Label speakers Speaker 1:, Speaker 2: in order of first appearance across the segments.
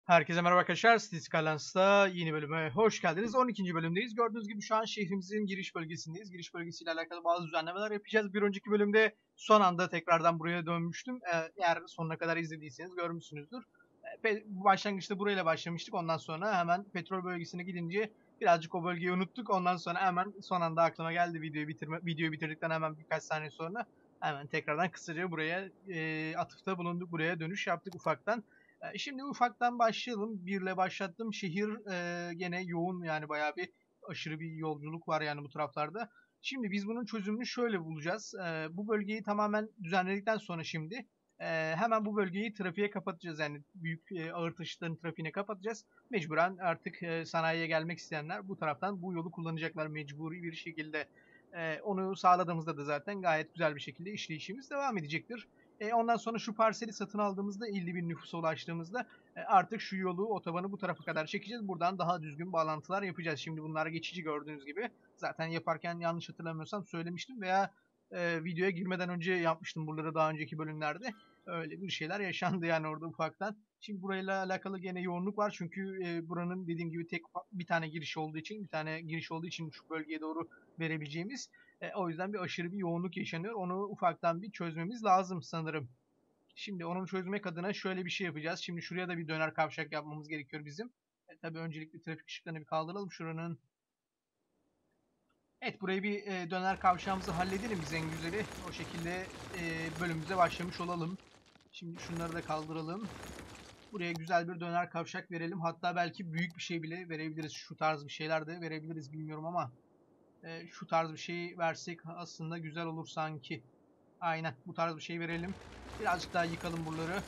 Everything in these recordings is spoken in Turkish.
Speaker 1: Herkese merhaba arkadaşlar. Statistical Lens'ta yeni bölüme hoş geldiniz. 12. bölümdeyiz. Gördüğünüz gibi şu an şehrimizin giriş bölgesindeyiz. Giriş bölgesiyle alakalı bazı düzenlemeler yapacağız. Bir önceki bölümde son anda tekrardan buraya dönmüştüm. Eğer sonuna kadar izlediyseniz görmüşsünüzdür. Başlangıçta burayla başlamıştık. Ondan sonra hemen petrol bölgesine gidince birazcık o bölgeyi unuttuk. Ondan sonra hemen son anda aklıma geldi videoyu bitirdikten hemen birkaç saniye sonra hemen tekrardan kısaca buraya atıfta bulunduk. Buraya dönüş yaptık ufaktan. Şimdi ufaktan başlayalım. Birle başlattım. Şehir gene yoğun, yani bayağı bir aşırı bir yolculuk var yani bu taraflarda. Şimdi biz bunun çözümünü şöyle bulacağız. Bu bölgeyi tamamen düzenledikten sonra şimdi hemen bu bölgeyi trafiğe kapatacağız. Yani büyük ağır taşıtların trafiğine kapatacağız. Mecburen artık sanayiye gelmek isteyenler bu taraftan bu yolu kullanacaklar mecburi bir şekilde. Onu sağladığımızda da zaten gayet güzel bir şekilde işleyişimiz devam edecektir. Ondan sonra şu parseli satın aldığımızda 50.000 nüfusa ulaştığımızda artık şu yolu, otobanı bu tarafa kadar çekeceğiz. Buradan daha düzgün bağlantılar yapacağız. Şimdi bunlar geçici, gördüğünüz gibi. Zaten yaparken yanlış hatırlamıyorsam söylemiştim veya videoya girmeden önce yapmıştım buraları daha önceki bölümlerde. Öyle bir şeyler yaşandı yani orada ufaktan. Şimdi burayla alakalı gene yoğunluk var çünkü buranın dediğim gibi tek bir tane giriş olduğu için şu bölgeye doğru verebileceğimiz. O yüzden bir aşırı bir yoğunluk yaşanıyor. Onu ufaktan bir çözmemiz lazım sanırım. Şimdi onu çözmek adına şöyle bir şey yapacağız. Şimdi şuraya da bir döner kavşak yapmamız gerekiyor bizim. Tabii öncelikle trafik ışıklarını bir kaldıralım şuranın. Evet, burayı bir döner kavşağımızı halledelim biz en güzeli. O şekilde bölümümüze başlamış olalım. Şimdi şunları da kaldıralım. Buraya güzel bir döner kavşak verelim. Hatta belki büyük bir şey bile verebiliriz. Şu tarz bir şeyler de verebiliriz, bilmiyorum ama şu tarz bir şey versek aslında güzel olur sanki. Aynen bu tarz bir şey verelim. Birazcık daha yıkalım buraları.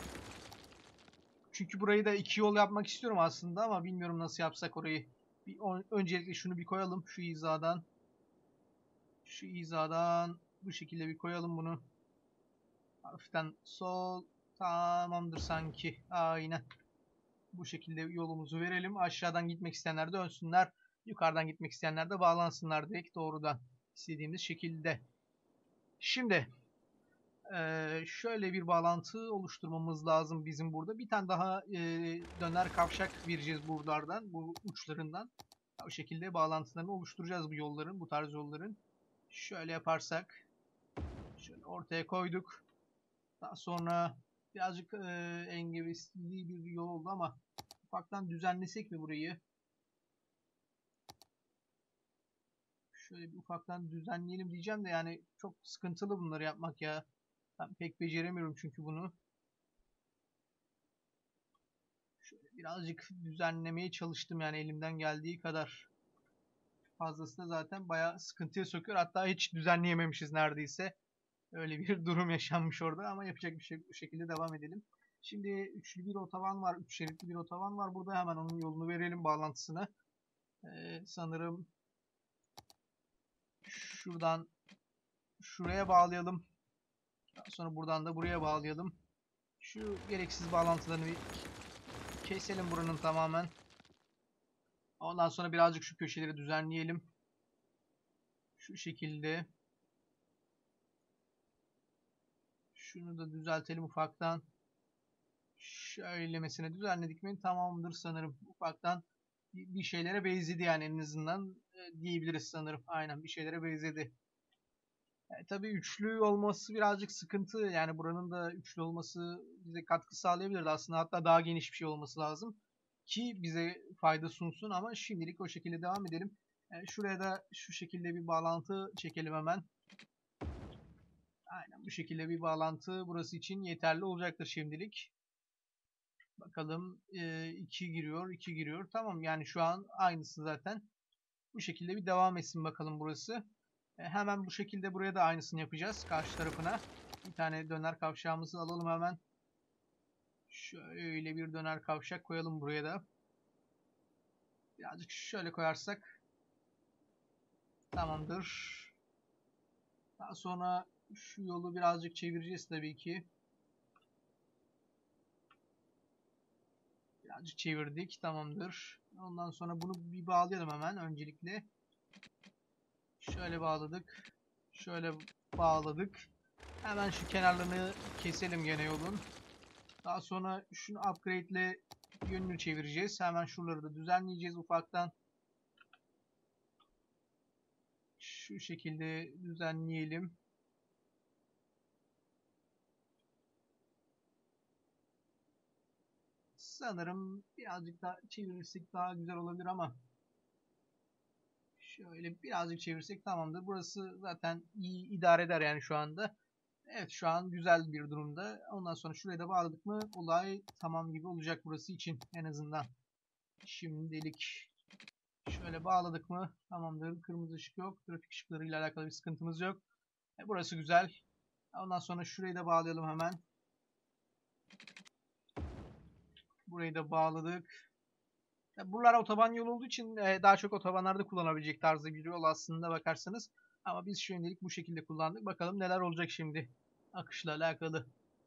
Speaker 1: Çünkü burayı da iki yol yapmak istiyorum aslında ama bilmiyorum nasıl yapsak orayı. Öncelikle şunu bir koyalım şu hizadan. Şu hizadan bu şekilde bir koyalım bunu. Hafiften sol. Tamamdır sanki. Aynen. Bu şekilde yolumuzu verelim. Aşağıdan gitmek isteyenler dönsünler. Yukarıdan gitmek isteyenler de bağlansınlar direkt doğrudan. İstediğimiz şekilde. Şimdi şöyle bir bağlantı oluşturmamız lazım bizim burada. Bir tane daha döner kavşak vereceğiz buralardan, bu uçlarından. O şekilde bağlantılarını oluşturacağız bu yolların, bu tarz yolların. Şöyle yaparsak, şöyle ortaya koyduk. Daha sonra birazcık engebesli bir yol oldu ama ufaktan düzenlesek mi burayı? Şöyle bir ufaktan düzenleyelim diyeceğim de yani çok sıkıntılı bunları yapmak ya. Ben pek beceremiyorum çünkü bunu. Şöyle birazcık düzenlemeye çalıştım yani elimden geldiği kadar. Fazlası da zaten bayağı sıkıntıya sokuyor. Hatta hiç düzenleyememişiz neredeyse. Öyle bir durum yaşanmış orada ama yapacak bir şey yok. Bu şekilde devam edelim. Şimdi üçlü bir otoban var. Üç şeritli bir otoban var. Burada hemen onun yolunu verelim, bağlantısını. Sanırım şuradan şuraya bağlayalım. Daha sonra buradan da buraya bağlayalım. Şu gereksiz bağlantılarını bir keselim buranın tamamen. Ondan sonra birazcık şu köşeleri düzenleyelim. Şu şekilde. Şunu da düzeltelim ufaktan. Şöylemesine düzenledik mi tamamdır sanırım. Ufaktan bir şeylere benzedi yani en azından diyebiliriz sanırım. Aynen bir şeylere benzedi. Tabii üçlü olması birazcık sıkıntı. Yani buranın da üçlü olması bize katkı sağlayabilirdi aslında. Hatta daha geniş bir şey olması lazım ki bize fayda sunsun ama şimdilik o şekilde devam edelim. Şuraya da şu şekilde bir bağlantı çekelim hemen. Aynen bu şekilde bir bağlantı burası için yeterli olacaktır şimdilik. Bakalım 2 giriyor, 2 giriyor. Tamam yani şu an aynısı zaten. Bu şekilde bir devam etsin bakalım burası. Hemen bu şekilde buraya da aynısını yapacağız karşı tarafına. Bir tane döner kavşağımızı alalım hemen. Şöyle bir döner kavşak koyalım buraya da. Birazcık şöyle koyarsak tamamdır. Daha sonra şu yolu birazcık çevireceğiz tabii ki. Birazcık çevirdik. Tamamdır. Ondan sonra bunu bir bağlayalım hemen öncelikle. Şöyle bağladık. Şöyle bağladık. Hemen şu kenarlarını keselim gene yolun. Daha sonra şunu upgrade ile yönünü çevireceğiz. Hemen şuraları da düzenleyeceğiz ufaktan. Şu şekilde düzenleyelim. Sanırım birazcık daha çevirirsek daha güzel olabilir ama şöyle birazcık çevirsek tamamdır. Burası zaten iyi idare eder yani şu anda. Evet, şu an güzel bir durumda. Ondan sonra şuraya da bağladık mı olay tamam gibi olacak burası için en azından. Şimdilik şöyle bağladık mı tamamdır. Kırmızı ışık yok. Trafik ışıklarıyla alakalı bir sıkıntımız yok. Burası güzel. Ondan sonra şurayı da bağlayalım hemen. Burayı da bağladık. Buralar otoban yolu olduğu için daha çok otobanlarda kullanabilecek tarzda bir yol aslında bakarsanız. Ama biz şimdilik bu şekilde kullandık. Bakalım neler olacak şimdi akışla alakalı.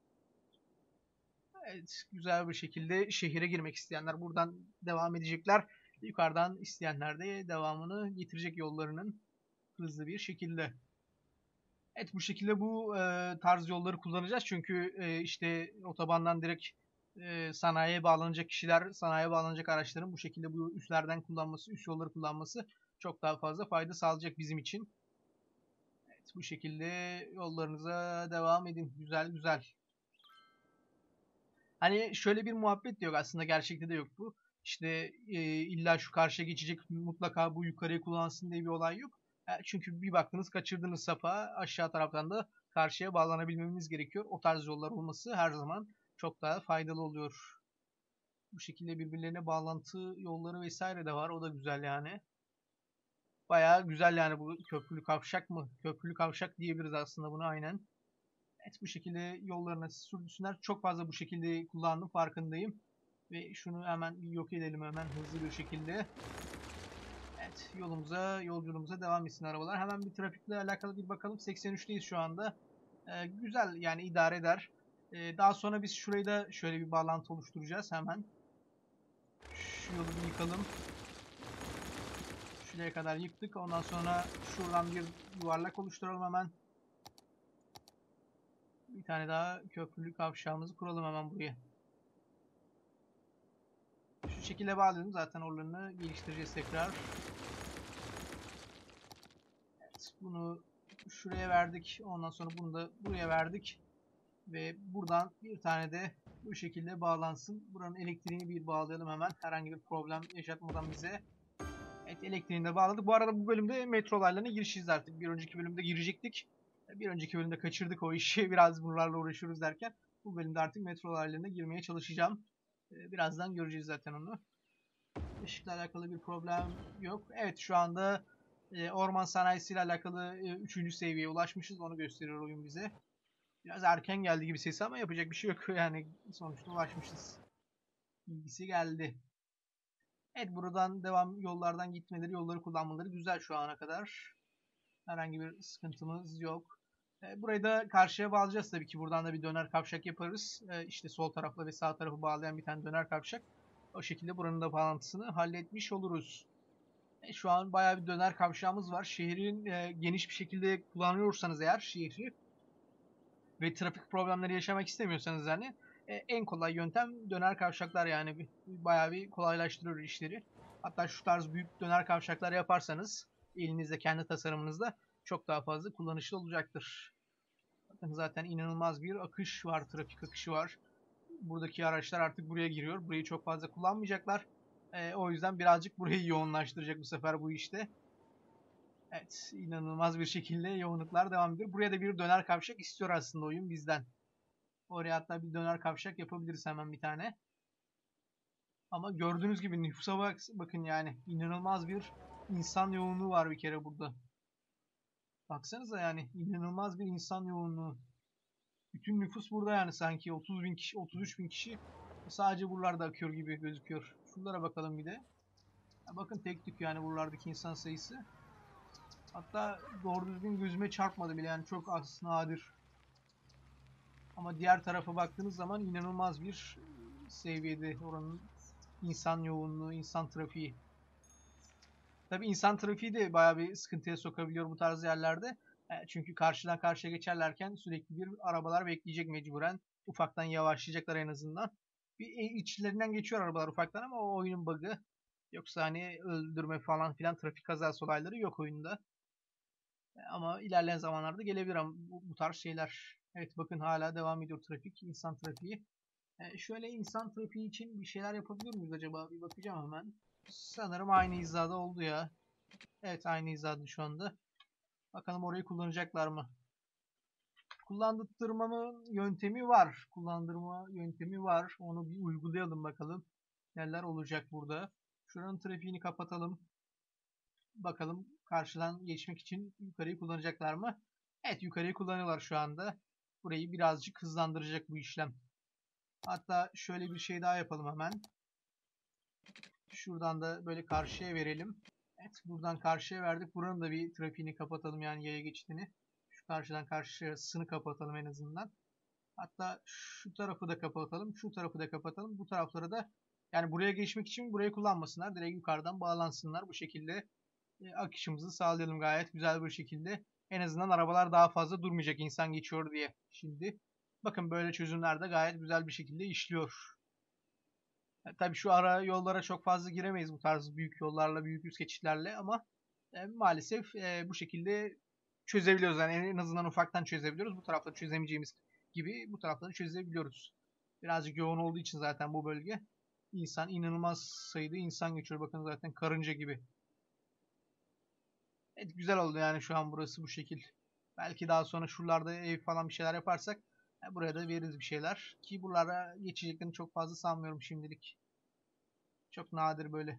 Speaker 1: Evet, güzel bir şekilde şehire girmek isteyenler buradan devam edecekler. Yukarıdan isteyenler de devamını getirecek yollarının hızlı bir şekilde. Evet, bu şekilde bu tarz yolları kullanacağız. Çünkü işte otobandan direkt sanayiye bağlanacak kişiler, sanayiye bağlanacak araçların bu şekilde bu üslerden kullanması, üst yolları kullanması çok daha fazla fayda sağlayacak bizim için. Evet, bu şekilde yollarınıza devam edin. Güzel güzel. Hani şöyle bir muhabbet de yok aslında, gerçekte de yok bu. İşte illa şu karşıya geçecek mutlaka bu yukarıyı kullansın diye bir olay yok. Çünkü bir baktınız kaçırdığınız sapağı aşağı taraftan da karşıya bağlanabilmemiz gerekiyor. O tarz yollar olması her zaman çok daha faydalı oluyor. Bu şekilde birbirlerine bağlantı yolları vesaire de var. O da güzel yani. Bayağı güzel yani, bu köprülü kavşak mı? Köprülü kavşak diyebiliriz aslında bunu, aynen. Evet, bu şekilde yollarına sürdürsünler. Çok fazla bu şekilde kullandım, farkındayım. Ve şunu hemen bir yok edelim hemen hızlı bir şekilde. Evet, yolculuğumuza devam etsin arabalar. Hemen bir trafikle alakalı bir bakalım. 83'teyiz şu anda. Güzel yani, idare eder. Daha sonra biz şurayı da şöyle bir bağlantı oluşturacağız hemen. Şu yolu bir yıkalım. Şuraya kadar yıktık. Ondan sonra şuradan bir yuvarlak oluşturalım hemen. Bir tane daha köprülü kavşağımızı kuralım hemen buraya. Şu şekilde bağladım. Zaten oralarını geliştireceğiz tekrar. Evet, bunu şuraya verdik. Ondan sonra bunu da buraya verdik. Ve buradan bir tane de bu şekilde bağlansın. Buranın elektriğini bir bağlayalım hemen. Herhangi bir problem yaşatmadan bize. Evet, elektriğini de bağladık. Bu arada bu bölümde metro olaylarına girişiz artık. Bir önceki bölümde girecektik. Bir önceki bölümde kaçırdık o işi. Biraz bunlarla uğraşıyoruz derken. Bu bölümde artık metro olaylarına girmeye çalışacağım. Birazdan göreceğiz zaten onu. Işıkla alakalı bir problem yok. Evet, şu anda orman sanayisiyle alakalı 3. seviyeye ulaşmışız. Onu gösteriyor oyun bize. Biraz erken geldi gibi sesi ama yapacak bir şey yok. Yani sonuçta ulaşmışız. Bilgisi geldi. Evet, buradan devam, yollardan gitmeleri, yolları kullanmaları güzel şu ana kadar. Herhangi bir sıkıntımız yok. Burayı da karşıya bağlayacağız tabii ki. Buradan da bir döner kavşak yaparız. İşte sol tarafla ve sağ tarafı bağlayan bir tane döner kavşak. O şekilde buranın da bağlantısını halletmiş oluruz. Şu an bayağı bir döner kavşağımız var. Şehrin geniş bir şekilde kullanıyorsanız eğer şehri ve trafik problemleri yaşamak istemiyorsanız yani en kolay yöntem döner kavşaklar, yani bayağı bir kolaylaştırıyor işleri. Hatta şu tarz büyük döner kavşaklar yaparsanız elinizde, kendi tasarımınızda çok daha fazla kullanışlı olacaktır. Bakın zaten inanılmaz bir akış var, trafik akışı var. Buradaki araçlar artık buraya giriyor. Burayı çok fazla kullanmayacaklar. O yüzden birazcık burayı yoğunlaştıracak bu sefer bu işte. Evet, inanılmaz bir şekilde yoğunluklar devam ediyor. Buraya da bir döner kavşak istiyor aslında oyun bizden. Oraya hatta bir döner kavşak yapabiliriz hemen bir tane. Ama gördüğünüz gibi nüfusa bakın yani. İnanılmaz bir insan yoğunluğu var bir kere burada. Baksanıza yani, inanılmaz bir insan yoğunluğu. Bütün nüfus burada yani, sanki 30 bin kişi, 33 bin kişi sadece buralarda akıyor gibi gözüküyor. Şuralara bakalım bir de. Ya bakın tek tük yani buralardaki insan sayısı. Hatta doğru düzgün gözüme çarpmadı bile yani, çok az, nadir. Ama diğer tarafa baktığınız zaman inanılmaz bir seviyede oranın insan yoğunluğu, insan trafiği. Tabii insan trafiği de bayağı bir sıkıntıya sokabiliyor bu tarz yerlerde. Çünkü karşıdan karşıya geçerlerken sürekli bir arabalar bekleyecek mecburen. Ufaktan yavaşlayacaklar en azından. Bir içlerinden geçiyor arabalar ufaktan ama o oyunun bug'ı. Yoksa hani öldürme falan filan trafik kazası olayları yok oyunda. Ama ilerleyen zamanlarda gelebilir ama bu tarz şeyler. Evet bakın hala devam ediyor trafik, insan trafiği. Şöyle insan trafiği için bir şeyler yapabilir miyiz acaba? Bir bakacağım hemen. Sanırım aynı hizada oldu ya. Evet aynı hizada şu anda. Bakalım orayı kullanacaklar mı? Kullandırmanın yöntemi var. Kullandırma yöntemi var. Onu bir uygulayalım bakalım. Neler olacak burada. Şuranın trafiğini kapatalım. Bakalım karşıdan geçmek için yukarıyı kullanacaklar mı? Evet yukarıyı kullanıyorlar şu anda. Burayı birazcık hızlandıracak bu işlem. Hatta şöyle bir şey daha yapalım hemen. Şuradan da böyle karşıya verelim. Evet buradan karşıya verdik. Buranın da bir trafiğini kapatalım yani yaya geçidini. Şu karşıdan karşısını kapatalım en azından. Hatta şu tarafı da kapatalım. Şu tarafı da kapatalım. Bu tarafları da yani buraya geçmek için burayı kullanmasınlar. Direkt yukarıdan bağlansınlar. Bu şekilde akışımızı sağlayalım gayet güzel bir şekilde. En azından arabalar daha fazla durmayacak insan geçiyor diye. Şimdi bakın böyle çözümler de gayet güzel bir şekilde işliyor. Tabii şu ara yollara çok fazla giremeyiz bu tarz büyük yollarla, büyük üst geçitlerle ama maalesef bu şekilde çözebiliyoruz. Yani en azından ufaktan çözebiliyoruz. Bu tarafta çözemeyeceğimiz gibi bu tarafları çözebiliyoruz. Birazcık yoğun olduğu için zaten bu bölge inanılmaz sayıda insan geçiyor. Bakın zaten karınca gibi. Evet güzel oldu yani şu an burası bu şekil. Belki daha sonra şuralarda ev falan bir şeyler yaparsak buraya da veririz bir şeyler. Ki buralara geçeceklerini çok fazla sanmıyorum şimdilik. Çok nadir böyle.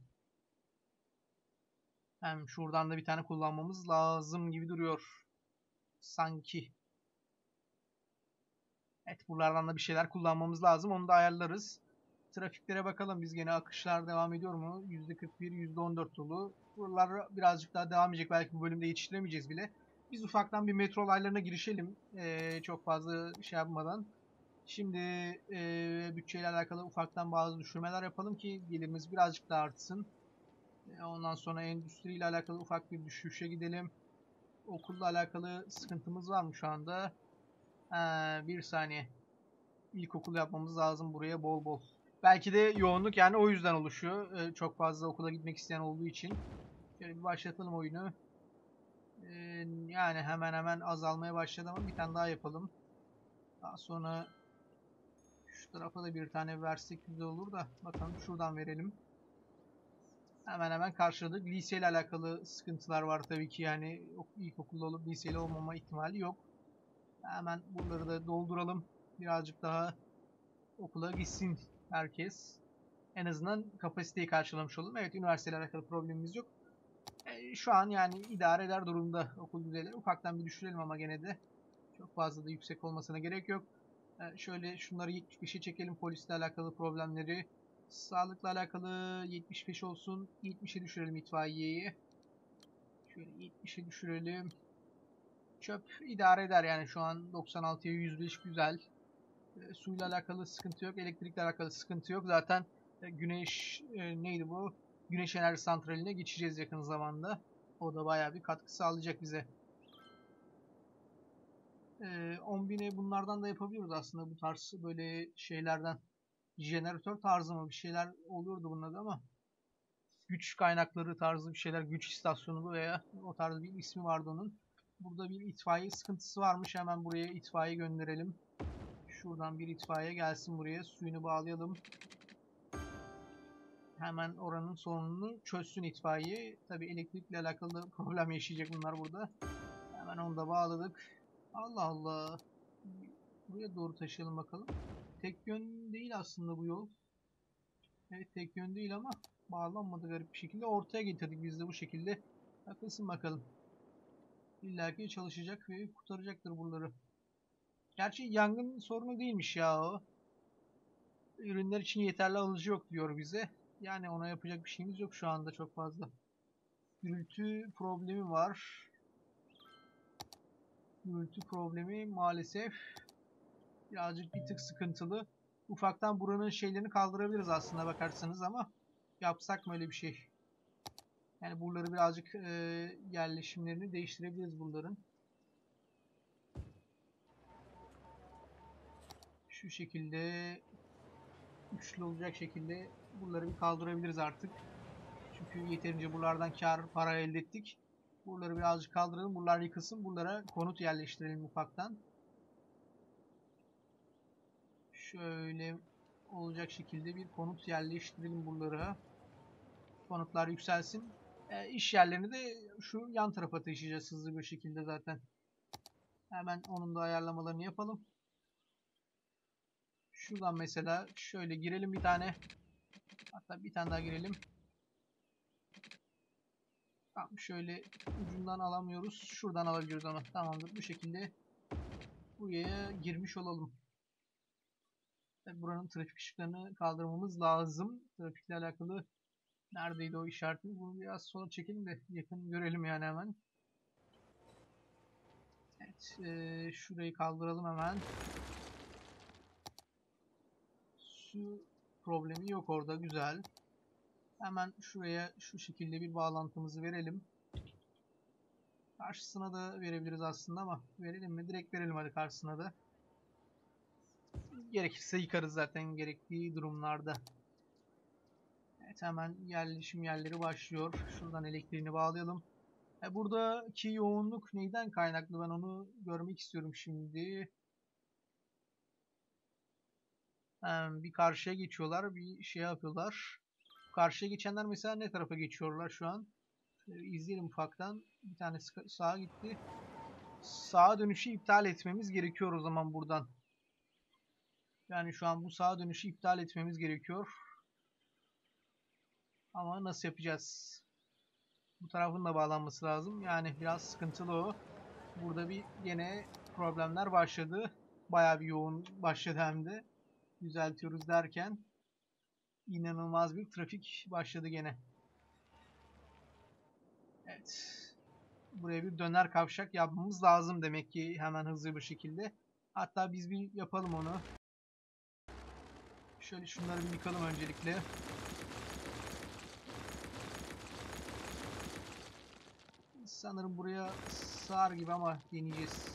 Speaker 1: Hem şuradan da bir tane kullanmamız lazım gibi duruyor. Sanki. Evet buralardan da bir şeyler kullanmamız lazım. Onu da ayarlarız. Trafiklere bakalım biz gene akışlar devam ediyor mu? %41, %14 dolu. Buralar birazcık daha devam edecek. Belki bu bölümde yetiştiremeyeceğiz bile. Biz ufaktan bir metro olaylarına girişelim. Çok fazla şey yapmadan. Şimdi bütçeyle alakalı ufaktan bazı düşürmeler yapalım ki gelirimiz birazcık daha artsın. Ondan sonra endüstriyle alakalı ufak bir düşüşe gidelim. Okulla alakalı sıkıntımız var mı şu anda? Bir saniye. İlkokul yapmamız lazım buraya bol bol. Belki de yoğunluk yani o yüzden oluşuyor. Çok fazla okula gitmek isteyen olduğu için. Şöyle bir başlatalım oyunu. Yani hemen hemen azalmaya başladı ama bir tane daha yapalım. Daha sonra şu tarafa da bir tane versek güzel olur da. Bakalım şuradan verelim. Hemen hemen karşıladık. Liseyle alakalı sıkıntılar var tabii ki yani ilkokulda olup liseyle olmama ihtimali yok. Hemen buraları da dolduralım. Birazcık daha okula gitsin herkes. En azından kapasiteyi karşılamış olalım. Evet üniversiteyle alakalı problemimiz yok. Şu an yani idare eder durumda okul düzeyleri. Ufaktan bir düşürelim ama gene de. Çok fazla da yüksek olmasına gerek yok. Şöyle şunları 75'e çekelim polisle alakalı problemleri. Sağlıkla alakalı 75 olsun. 70'e düşürelim itfaiyeyi. Şöyle 70'e düşürelim. Çöp idare eder yani şu an 96'ya 105 güzel. Suyla alakalı sıkıntı yok. Elektrikle alakalı sıkıntı yok. Zaten güneş neydi bu? Güneş enerji santraline geçeceğiz yakın zamanda. O da bayağı bir katkı sağlayacak bize. 10.000'e bunlardan da yapabiliyoruz aslında bu tarz böyle şeylerden. Jeneratör tarzı mı bir şeyler oluyordu bunun adı ama güç kaynakları tarzı bir şeyler, güç istasyonu veya o tarz bir ismi vardı onun. Burada bir itfaiye sıkıntısı varmış. Hemen buraya itfaiye gönderelim. Şuradan bir itfaiye gelsin buraya. Suyunu bağlayalım. Hemen oranın sorununu çözsün itfaiye. Tabi elektrikle alakalı problem yaşayacak bunlar burada. Hemen onu da bağladık. Allah Allah. Buraya doğru taşıyalım bakalım. Tek yön değil aslında bu yol. Evet tek yön değil ama bağlanmadı garip bir şekilde. Ortaya getirdik biz de bu şekilde. Takılsın bakalım. İlla ki çalışacak ve kurtaracaktır buraları. Gerçi yangın sorunu değilmiş ya o. Ürünler için yeterli alıcı yok diyor bize. Yani ona yapacak bir şeyimiz yok şu anda çok fazla. Gürültü problemi var. Gürültü problemi maalesef birazcık bir tık sıkıntılı. Ufaktan buranın şeylerini kaldırabiliriz aslında bakarsanız ama yapsak mı öyle bir şey? Yani buraları birazcık yerleşimlerini değiştirebiliriz buraların. Şu şekilde güçlü olacak şekilde buraları bir kaldırabiliriz artık. Çünkü yeterince buralardan para elde ettik. Buraları birazcık kaldıralım. Buralar yıkılsın. Buralara konut yerleştirelim ufaktan. Şöyle olacak şekilde bir konut yerleştirelim buralara. Konutlar yükselsin. İş yerlerini de şu yan tarafa taşıyacağız hızlı bir şekilde zaten. Hemen onun da ayarlamalarını yapalım. Şuradan mesela şöyle girelim bir tane. Hatta bir tane daha girelim. Tamam, şöyle ucundan alamıyoruz. Şuradan alabiliyoruz ama. Tamamdır. Bu şekilde buraya girmiş olalım. Tabii buranın trafik ışıklarını kaldırmamız lazım. Trafikle alakalı neredeydi o işaretimiz? Bunu biraz sola çekelim de yakın görelim yani hemen. Evet. Şurayı kaldıralım hemen. Su problemi yok orada. Güzel. Hemen şuraya şu şekilde bir bağlantımızı verelim. Karşısına da verebiliriz aslında ama verelim mi? Direkt verelim hadi karşısına da. Gerekirse yıkarız zaten gerektiği durumlarda. Evet, hemen yerleşim yerleri başlıyor. Şuradan elektriğini bağlayalım. Buradaki yoğunluk neyden kaynaklı? Ben onu görmek istiyorum şimdi. Bir karşıya geçiyorlar. Bir şey yapıyorlar. Karşıya geçenler mesela ne tarafa geçiyorlar şu an? İzleyelim ufaktan. Bir tane sağa gitti. Sağa dönüşü iptal etmemiz gerekiyor o zaman buradan. Yani şu an bu sağa dönüşü iptal etmemiz gerekiyor. Ama nasıl yapacağız? Bu tarafın da bağlanması lazım. Yani biraz sıkıntılı o. Burada bir yine problemler başladı. Bayağı bir yoğun başladı hem de. Düzeltiyoruz derken inanılmaz bir trafik başladı gene. Evet. Buraya bir döner kavşak yapmamız lazım demek ki hemen hızlı bir şekilde. Hatta biz bir yapalım onu. Şöyle şunları bir yıkalım öncelikle. Sanırım buraya sığar gibi ama deneyeceğiz.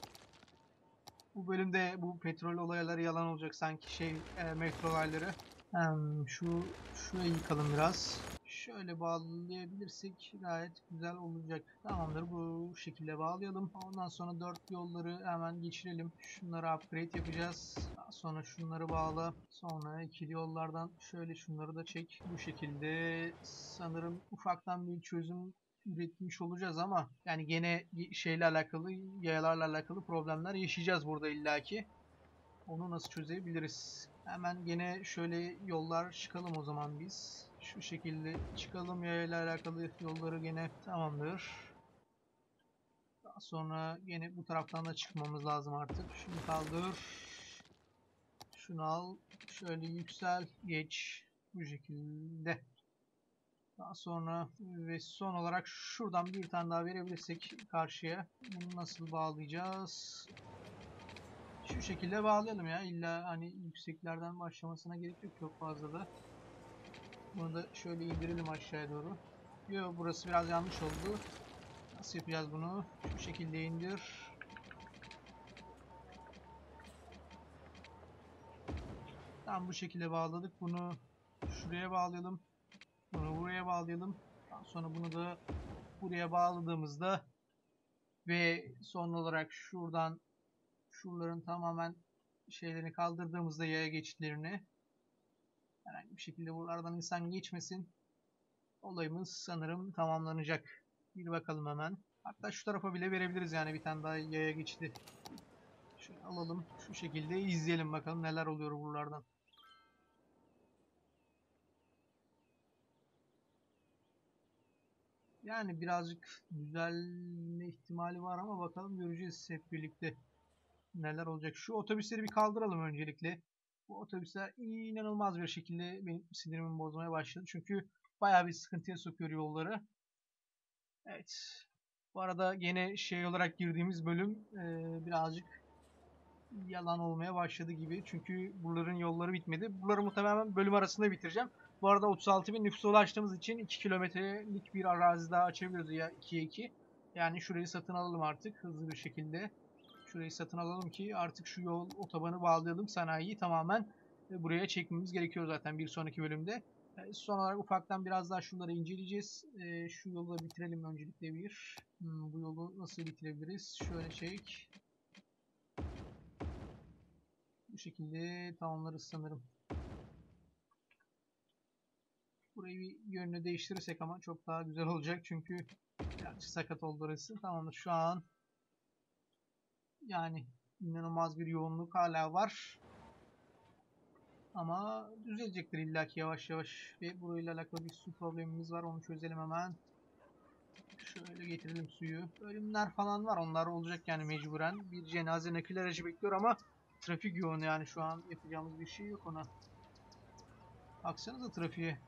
Speaker 1: Bu bölümde bu petrol olayları yalan olacak sanki metro olayları. Şurayı yıkalım biraz. Şöyle bağlayabilirsek gayet güzel olacak. Tamamdır, bu şekilde bağlayalım. Ondan sonra 4 yolları hemen geçirelim. Şunları upgrade yapacağız. Daha sonra şunları bağla. Sonra ikili yollardan şöyle şunları da çek. Bu şekilde sanırım ufaktan bir çözüm üretmiş olacağız ama yani gene şeyle alakalı, yayalarla alakalı problemler yaşayacağız burada illaki. Onu nasıl çözebiliriz? Hemen gene şöyle yollar çıkalım o zaman biz. Şu şekilde çıkalım, yayayla alakalı yolları gene tamamdır. Daha sonra gene bu taraftan da çıkmamız lazım artık. Şunu kaldır. Şunu al. Şöyle yüksel, geç. Bu şekilde. Daha sonra ve son olarak şuradan bir tane daha verebilirsek karşıya. Bunu nasıl bağlayacağız? Şu şekilde bağlayalım ya. İlla hani yükseklerden başlamasına gerek yok çok fazla da. Bunu da şöyle indirelim aşağıya doğru. Yo, burası biraz yanlış oldu. Nasıl yapacağız bunu? Şu şekilde indir. Tam bu şekilde bağladık. Bunu şuraya bağlayalım. Bunu buraya bağlayalım. Daha sonra bunu da buraya bağladığımızda ve son olarak şuraların tamamen şeylerini kaldırdığımızda yaya geçitlerini herhangi bir şekilde buralardan insan geçmesin. Olayımız sanırım tamamlanacak. Bir bakalım hemen. Hatta şu tarafa bile verebiliriz yani bir tane daha yaya geçti. Şöyle alalım. Şu şekilde izleyelim bakalım neler oluyor buralardan. Yani birazcık düzelme ihtimali var ama bakalım göreceğiz hep birlikte neler olacak. Şu otobüsleri bir kaldıralım öncelikle. Bu otobüsler inanılmaz bir şekilde benim sinirimi bozmaya başladı. Çünkü bayağı bir sıkıntıya sokuyor yolları. Evet. Bu arada gene şey olarak girdiğimiz bölüm birazcık yalan olmaya başladı gibi. Çünkü buraların yolları bitmedi. Buraları muhtemelen bölüm arasında bitireceğim. Bu arada 36.000 nüfusa ulaştığımız için 2 kilometrelik bir arazi daha açabiliyoruz ya 2'ye 2. Yani şurayı satın alalım artık hızlı bir şekilde. Şurayı satın alalım ki artık şu yol otobanı bağlayalım, sanayiyi tamamen. buraya çekmemiz gerekiyor zaten bir sonraki bölümde. Son olarak ufaktan biraz daha şunları inceleyeceğiz. Şu yolu da bitirelim öncelikle bir. Bu yolu nasıl bitirebiliriz? Şöyle çek. Bu şekilde tamamlarız sanırım. Burayı bir yönünü değiştirirsek ama çok daha güzel olacak çünkü birazcık sakat oldu orası. Tamamdır şu an. Yani inanılmaz bir yoğunluk hala var. Ama düzelecektir illaki yavaş yavaş. Ve burayla alakalı bir su problemimiz var. Onu çözelim hemen. Şöyle getirelim suyu. Ölümler falan var. Onlar olacak yani mecburen. Bir cenaze nakil aracı bekliyor ama trafik yoğun yani şu an yapacağımız bir şey yok ona. Baksanıza trafiğe.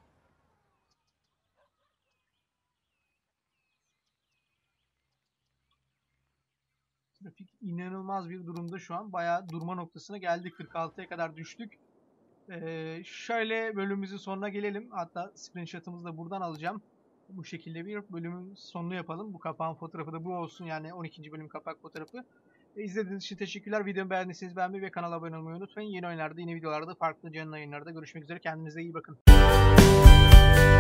Speaker 1: Trafik inanılmaz bir durumda şu an. Bayağı durma noktasına geldik. 46'ya kadar düştük. Şöyle bölümümüzün sonuna gelelim. Hatta screenshot'ımızı da buradan alacağım. Bu şekilde bir bölümün sonunu yapalım. Bu kapağın fotoğrafı da bu olsun. Yani 12. bölüm kapak fotoğrafı. İzlediğiniz için teşekkürler. Videomu beğendiyseniz beğenmeyi ve kanala abone olmayı unutmayın. Yeni oyunlarda, yeni videolarda, farklı canlı yayınlarda görüşmek üzere. Kendinize iyi bakın.